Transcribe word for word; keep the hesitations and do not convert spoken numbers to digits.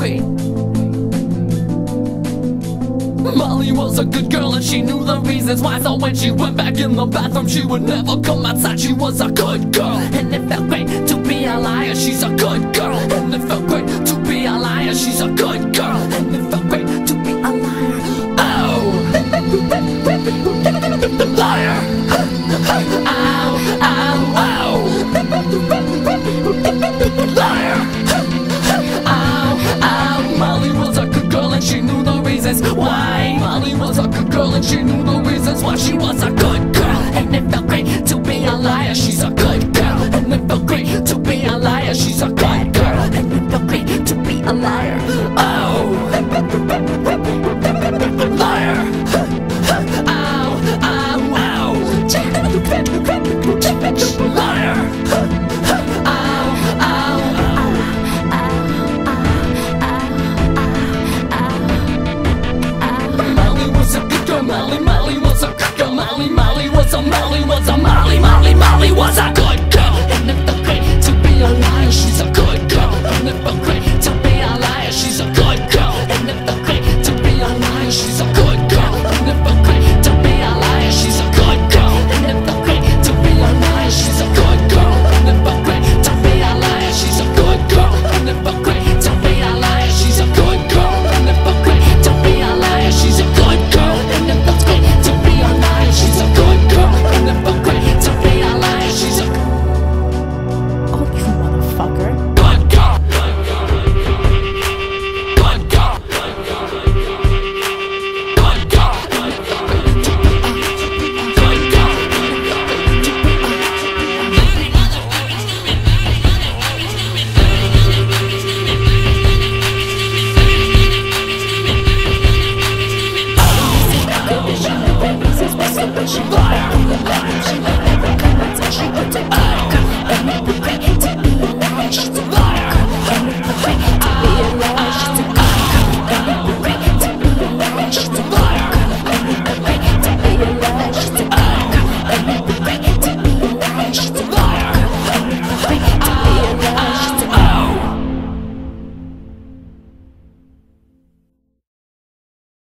great. Molly was a good girl and she knew the reasons why. So when she went back in the bathroom, she would never come outside. She was a good girl, and it felt great to be a liar. She's a good girl, and it felt great to be a liar. She's a good girl, and it felt great to be a liar. Oh, liar. Ow, ow, ow. Liar. Ow, ow. Molly was a good girl and she knew the reasons why. Molly was a good girl and she knew the reasons why. She was a good girl, and it felt great to be a liar. She's a good girl, and it felt great to be a liar. She's a good girl, and it felt great to be a liar. Oh, liar. Ow, ow, ow. Liar. Ow, ow, ow. Molly was a good girl. Molly, Molly was a good girl. Molly, Molly was a Molly was a Molly, Molly, Molly was a good girl.